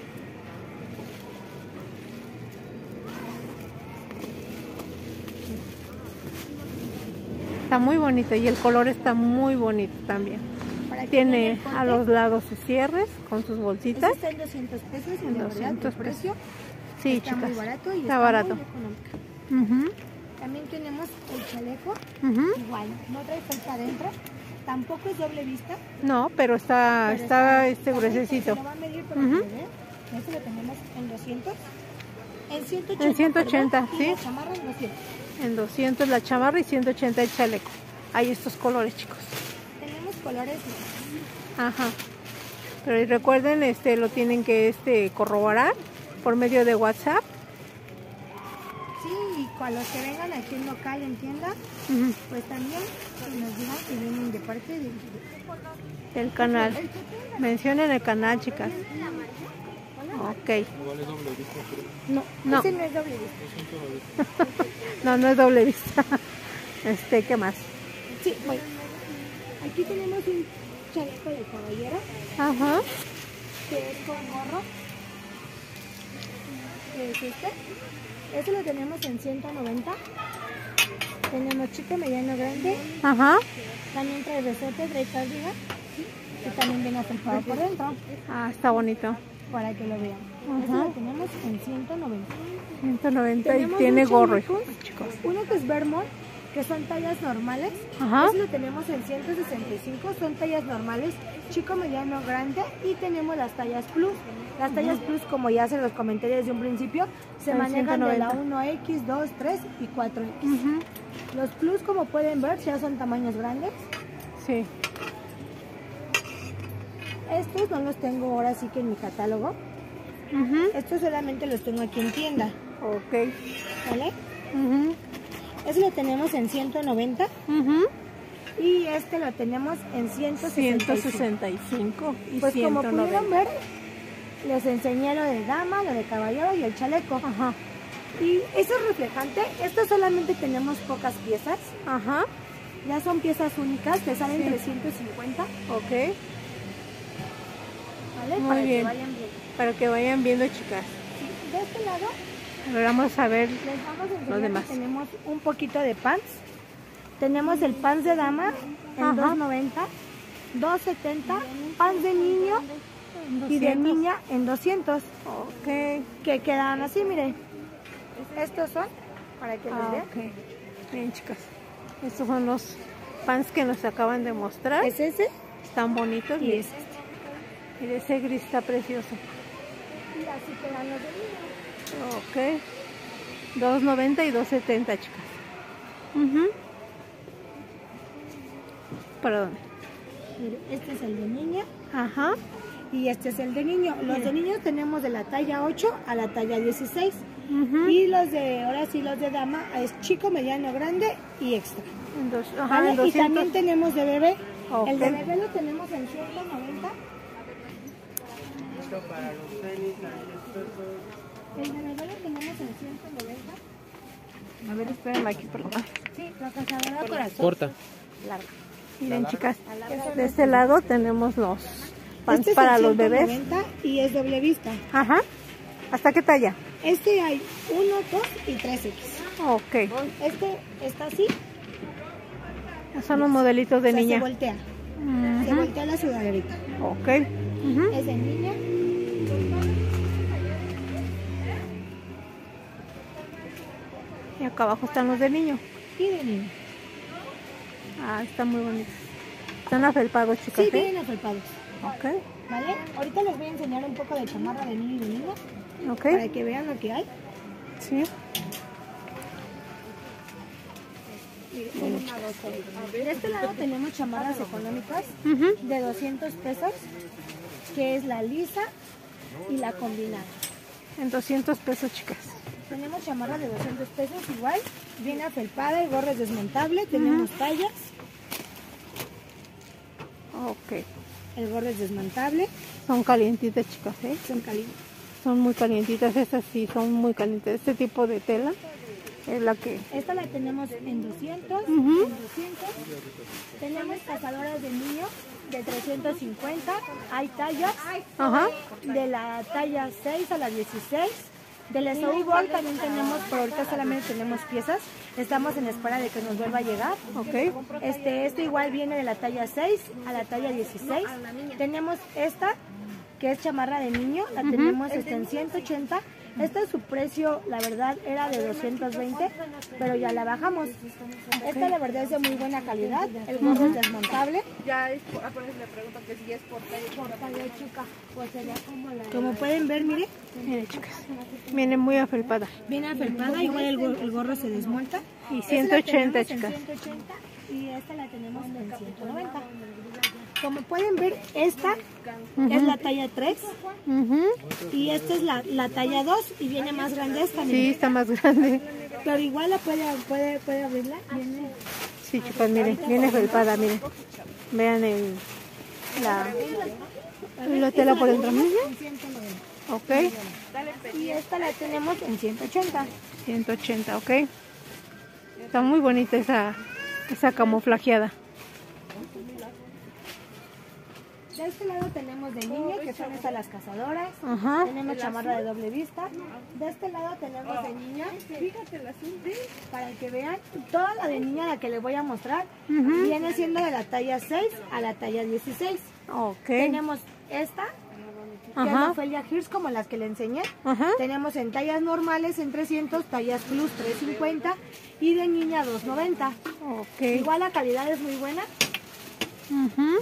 Está muy bonito y el color está muy bonito también. Para que Tiene vean el a corte. los lados sus cierres con sus Este bolsitas. está en 200 pesos y En la verdad 200 el precio Sí, está chicas. muy barato y Está barato. muy económico. Ujú, También tenemos el chaleco, ujú. igual, no trae falta adentro, tampoco es doble vista. No, pero está, pero está está gruesecito. Se lo va a medir para Ujú. que lo vean. Este lo tenemos en 200. En 180. En 180, perdón, sí. Y la chamarra en 200. En 200 la chamarra y 180 el chaleco. Hay estos colores, chicos. Tenemos colores. Ajá. Pero recuerden, lo tienen que corroborar por medio de WhatsApp. Sí, y con los que vengan aquí en local, en tienda, Ujú. pues también que nos digan que vienen de parte de... El canal. Mencionen el canal, chicas. Ok. Igual es doble vista, pero No, No. ese no es doble vista. No, no es doble vista. ¿Qué más? Sí, bueno. Aquí tenemos un chaleco de caballero, Ajá. que es con gorro. Que es este. Este lo tenemos en 190. Tenemos chico, mediano, grande. Ajá. También trae resorte, trae cardigan. Y también viene afelpado por dentro, Ah, está bonito. para que lo vean. Este Ajá. lo tenemos en 190. 190 y Tenemos tiene un gorro, chaleco, chicos. Uno que es Vermont, que son tallas normales. Ajá. Ese lo tenemos en 165, son tallas normales, chico, mediano, grande. Y tenemos las tallas plus. Las tallas plus, como ya se los comenté desde un principio, se En manejan de la 190. 1X, 2, 3 y 4X. Ujú. Los plus, como pueden ver, ya son tamaños grandes. Sí. Estos no los tengo ahora sí que en mi catálogo. Ujú. Estos solamente los tengo aquí en tienda, Ok. ¿vale? Ujú. Este lo tenemos en 190 Ujú. y este lo tenemos en 165. 165 y Pues como 190. pudieron ver, les enseñé lo de dama, lo de caballero y el chaleco. Ajá. Y eso es reflejante. Esto solamente tenemos pocas piezas. Ajá. Ya son piezas únicas, te salen Sí. 350, Ok. ¿vale? Muy Para bien. que vayan bien. Para que vayan viendo, chicas. Sí, de este lado Ahora vamos a ver. les vamos a enseñar Los demás. que tenemos un poquito de pants. Tenemos el pants de dama en Ajá. 290, 270, pants de niño y de 200. niña en 200. Ok. Que quedan así, miren. Estos son para que los Ah, vean. ok. Bien, chicas. Estos son los pants que nos acaban de mostrar. Es ese Están bonitos. y Miren. es este. Mire, ese gris está precioso. Y así quedan los de niño. Ok. 2.90 y 2.70, chicas. Ujú. ¿Para dónde? Mire, este es el de niña. Ajá. y este es el de niño. Los de niños tenemos de la talla 8 a la talla 16. Y los de, ahora sí, los de dama es chico, mediano, grande y extra. ¿Vale? Y también tenemos de bebé. El de bebé lo tenemos en 190. El de bebé lo tenemos en 190. A ver, espérenme aquí, perdón. Sí, la cazadora corazón. Corta. Larga. Miren, chicas, de este lado tenemos los pants Este es para el los bebés. 190 y es doble vista. Ajá. ¿Hasta qué talla? Este hay 1, 2 y 3X. Ok. Este está así. Son los modelitos de O sea, niña. se voltea. Se voltea la sudaderita. Ok. Es de niña. Y acá abajo están los de niño. Y de niño. Ah, están muy bonitos. Están afelpados, chicas. Sí, vienen afelpados. Ok. ¿Vale? Ahorita les voy a enseñar un poco de chamarra de niño y de niña. Ok. Para que vean lo que hay. Sí. De este lado tenemos chamarras económicas de 200 pesos, que es la lisa y la combinada. En 200 pesos, chicas. Tenemos chamarra de 200 pesos igual, viene afelpada, el gorro es desmontable, tenemos tallas, Ok. el gorro es desmontable, Son calientitas, chicas, ¿eh? son calientes. Son muy calientitas. Estas sí son muy calientes. Este tipo de tela es la que... Esta la tenemos en 200, Ujú. en 200. Tenemos cazadoras de niños de 350, hay tallas, Ajá. de la talla 6 a la 16. Del snowball también tenemos, pero ahorita solamente tenemos piezas. Estamos en espera de que nos vuelva a llegar. Ok. Esto igual viene de la talla 6 a la talla 16. Tenemos esta, que es chamarra de niño, la tenemos en 180. Esta su precio, la verdad, era de 220, pero ya la bajamos. Esta la verdad es de muy buena calidad, el gorro es desmontable. Ya es, por eso le pregunto que si es por talla chica. Pues sería como la... Como pueden ver, mire, Miren, chicas. Viene muy afelpada. viene afelpada, igual el gorro se desmonta. Y Esta la 180, tenemos en chicas. 180 y esta la tenemos en 190. Como pueden ver, esta es la talla 3 Ujú. y esta es la talla 2 y viene más grande esta. Sí, miren. está más grande. Pero igual la puede abrirla. Viene Sí, chicas, miren. Viene afelpada, miren. Vean la tela por dentro. Ujú. en 190. Ok. Y esta la tenemos en 180. 180, ok. Está muy bonita esa camuflajeada. De este lado tenemos de niño, que son estas las cazadoras. Ajá. Tenemos chamarra de doble vista. De este lado tenemos de niña. Fíjate la para que vean. Toda la de niña, la que les voy a mostrar, viene siendo de la talla 6 a la talla 16. Ok. Tenemos esta, que es Ajá. la Ophelia Hirsch, como las que le enseñé. Ajá. Tenemos en tallas normales en 300, tallas plus 350 y de niña 290. Ok. Igual la calidad es muy buena. Ujú.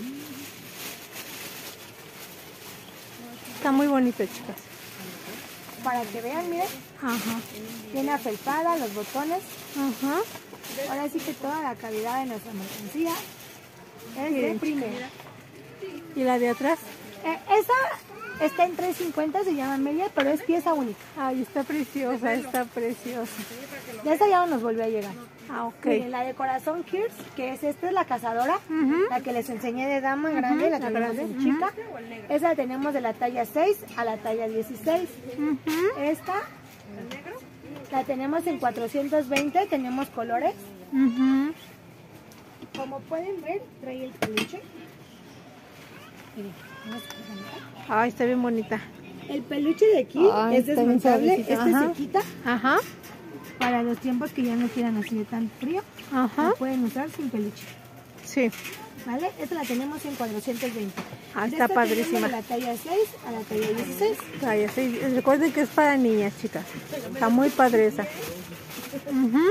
Está muy bonita, chicas. Para que vean, miren, Ajá. viene afelpada, los botones. Ajá. Ahora sí que toda la calidad de nuestra mercancía es de Bien, primera. ¿Y la de atrás? Esa está en 350, se llama media, pero es pieza única. Ay, está preciosa, está preciosa. De esa ya no nos volvió a llegar. Ah, ok. Miren, la de corazón Kirsch, que esta es la cazadora, la que les enseñé de dama grande, la tenemos en chica. Esa la tenemos de la talla 6 a la talla 16. Esta la tenemos en 420, tenemos colores. Ujú. Como pueden ver, trae el peluche. Miren, vamos a presentar. Ay, está bien bonita. El peluche de aquí Ay, es está bien desmontable, suavecito. este Ajá. se quita Ajá. para los tiempos que ya no quieran así de tan frío. Ajá. Lo pueden usar sin peluche, Sí. ¿vale? Esta la tenemos en 420. Ah, De está esta padrísima. tenemos de la talla 6 a la talla 16. Ay, sí. Recuerden que es para niñas, chicas. Está muy padre esa. Ujú.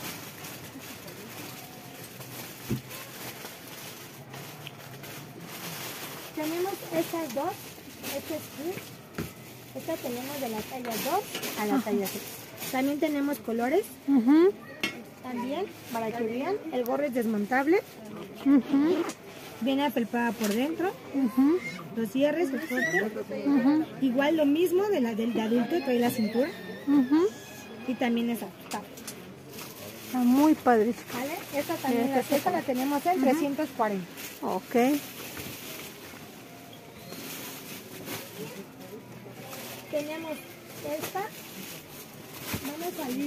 Tenemos estas dos, este es Kirsch. Esta tenemos de la talla 2 a la talla 6. También tenemos colores, Ujú. también, para que vean. El gorro es desmontable. Ujú. Viene afelpada por dentro. Los cierres, el corte. Igual lo mismo del de adulto, trae la cintura. Y también es ajustable. Está muy padre. ¿Vale? Esta también esta la tenemos en 340. Ok. Tenemos esta. Van a salir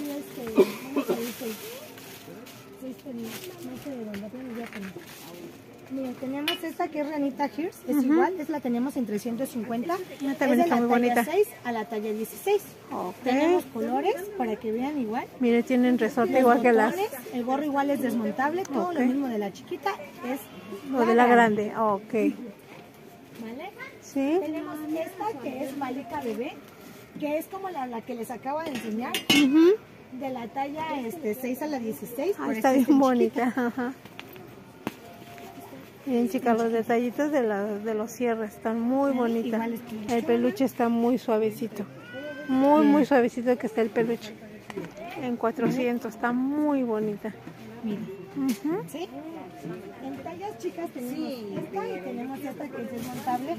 seis penitas. No sé de dónde, apenas voy a poner. Miren, tenemos esta que es ranita Hears, es igual, esta la tenemos en 350. También es de está la muy talla bonita. 6 a la talla 16. Ok. Tenemos colores para que vean igual. Mire, tienen resorte Los igual que las... botones, el gorro igual es desmontable, todo lo mismo de la chiquita es O de la grande. Ok. ¿Vale? Sí. Tenemos esta que es Malika Bebé, que es como la que les acabo de enseñar, de la talla 6 a la 16. Ah, por está eso bien es bonita. Ajá. Bien, chicas, los detallitos de los cierres están muy bonitas. igual es peluche. El peluche está muy suavecito. Muy suavecito que está el peluche. En 400, está muy bonita. Miren. ¿Sí? En tallas chicas tenemos esta y tenemos esta que es desmontable.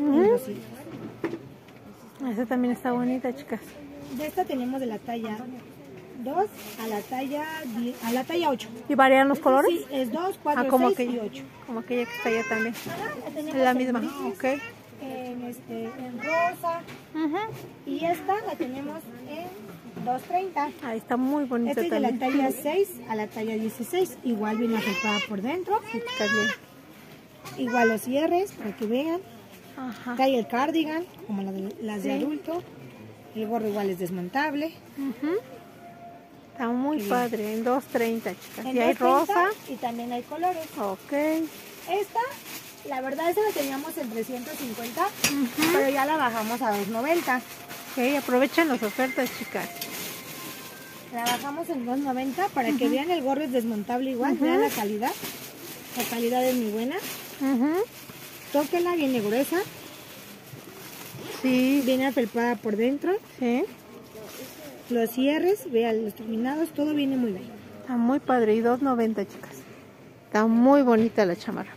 Esta también está bonita, chicas. De esta tenemos de la talla 2 a la talla 8. ¿Y varían los colores? Sí, es 2, 4, como 6 y aquella, 8. como aquella que está allá también. La tenemos Es la en misma, gris, ok. en rosa. Y esta la tenemos en 230. Ahí está muy bonita Esta es de también. la talla 6 a la talla 16. Igual viene afelpada por dentro. Sí, chicas, bien. Igual los cierres para que vean. Ajá. Trae el cardigan, como las de adulto. El gorro igual es desmontable. Está muy padre, en 230, chicas. En Y hay 230 rosa. y también hay colores. Ok. Esta, la verdad, esa la teníamos en 350, pero ya la bajamos a 290. Ok, aprovechen las ofertas, chicas. La bajamos en 290 para que vean el gorro es desmontable igual, vean la calidad. La calidad es muy buena. Tóquela, viene gruesa, Sí, viene afelpada por dentro. sí. Los cierres, vean los terminados, todo viene muy bien. Está muy padre. Y 290, chicas. Está muy bonita la chamarra.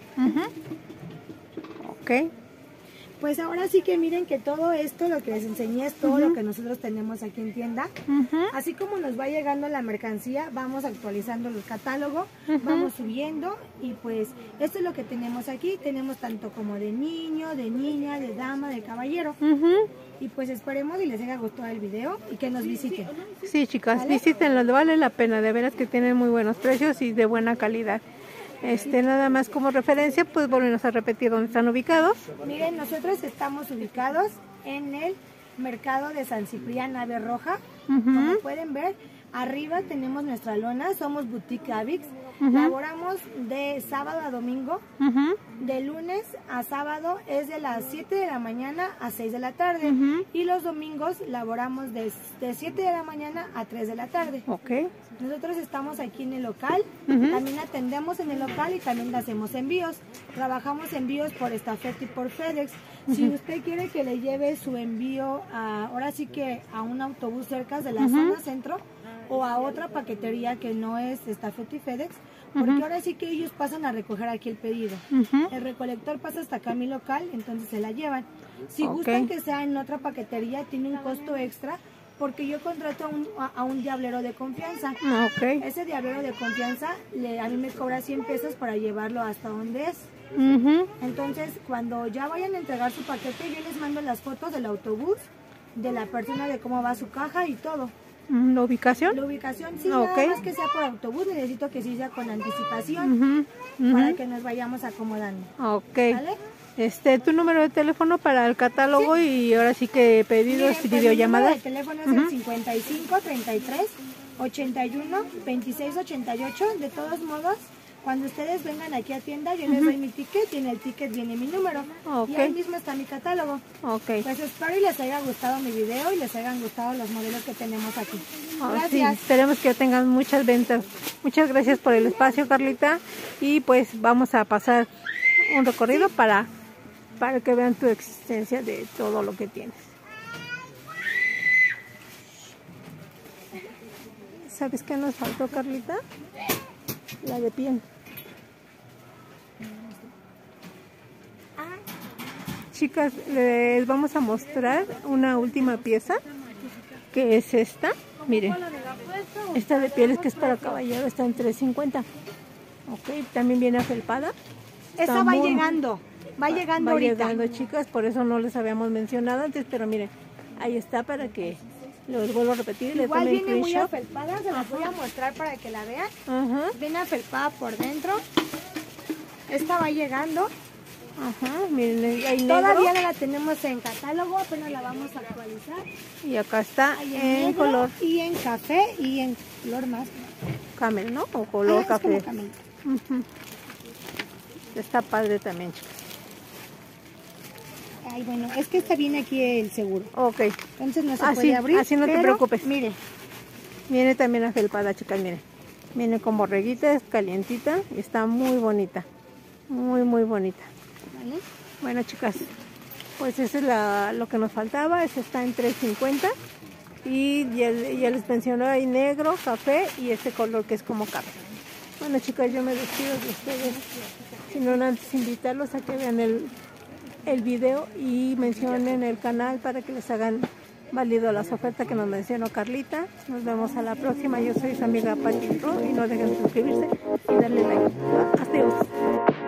Ok. Pues ahora sí que miren que todo esto, lo que les enseñé es todo lo que nosotros tenemos aquí en tienda. Así como nos va llegando la mercancía, vamos actualizando el catálogo, vamos subiendo y pues esto es lo que tenemos aquí. Tenemos tanto como de niño, de niña, de dama, de caballero. Y pues esperemos y les haya gustado el video y que nos visiten. Sí, chicas, visítenlos, vale la pena, de veras que tienen muy buenos precios y de buena calidad. Nada más como referencia, pues volvemos a repetir dónde están ubicados. Miren, nosotros estamos ubicados en el mercado de San Ciprián Ave Roja. Como pueden ver, arriba tenemos nuestra lona, somos Boutique Avix. Laboramos de sábado a domingo, de lunes a sábado es de las 7 de la mañana a 6 de la tarde y los domingos laboramos de 7 de la mañana a 3 de la tarde. Ok. Nosotros estamos aquí en el local, también atendemos en el local y también hacemos envíos. Trabajamos envíos por estafeta y por FedEx. Si usted quiere que le lleve su envío ahora sí que a un autobús cerca de la zona centro o a otra paquetería que no es estafeta y FedEx, porque ahora sí que ellos pasan a recoger aquí el pedido. El recolector pasa hasta acá a mi local, entonces se la llevan. Si gustan que sea en otra paquetería, tiene un costo extra, porque yo contrato a un diablero de confianza. Ok. Ese diablero de confianza a mí me cobra 100 pesos para llevarlo hasta donde es. Entonces, cuando ya vayan a entregar su paquete, yo les mando las fotos del autobús, de la persona, de cómo va su caja y todo. ¿La ubicación? La ubicación, sí, nada más que sea por autobús, necesito que sí sea con anticipación para que nos vayamos acomodando. Ok. ¿Vale? Tu número de teléfono para el catálogo y ahora sí que pedidos y videollamadas. El teléfono es el 55 33 81 26 88. De todos modos, cuando ustedes vengan aquí a tienda, yo les doy mi ticket y en el ticket viene mi número. Y ahí mismo está mi catálogo. Pues espero y les haya gustado mi video y les hayan gustado los modelos que tenemos aquí. Gracias. Sí, esperemos que tengan muchas ventas. Muchas gracias por el espacio, Carlita. Y pues vamos a pasar un recorrido para que vean tu existencia de todo lo que tienes. ¿Sabes qué nos faltó, Carlita? La de piel. chicas, les vamos a mostrar una última pieza, que es esta. Miren, esta de pieles que es para caballero está en $3.50. Ok, también viene afelpada. Esta va llegando. Va llegando ahorita. Va llegando, chicas, por eso no les habíamos mencionado antes, pero miren, ahí está para que les vuelvo a repetir. Igual les viene muy screenshot. afelpada, se las voy a mostrar para que la vean. Ajá, Viene afelpada por dentro. Esta va llegando. ajá, miren, hay negro. Todavía no la tenemos en catálogo, apenas la vamos a actualizar. Y acá está Hay en negro color y en café y en color más. camel, ¿no? O color Es café. como camel. Ujú. Está padre también, chicas. Ay, bueno, es que esta viene aquí el seguro. Ok, Entonces no se Así, puede abrir. así no te pero, preocupes. Mire, viene también afelpada, chicas, miren. Viene con borreguita, es calientita y está muy bonita. Muy, muy bonita. ¿vale? Bueno, chicas, pues eso es lo que nos faltaba. Ese está en $3.50. Y ya les mencioné, hay negro, café y este color que es como café. Bueno, chicas, yo me despido de ustedes. Si no, antes invitarlos a que vean el video y mencionen el canal para que les hagan válido las ofertas que nos mencionó Carlita. Nos vemos a la próxima. Yo soy su amiga Pati Ro y no dejen de suscribirse y darle like. Adiós.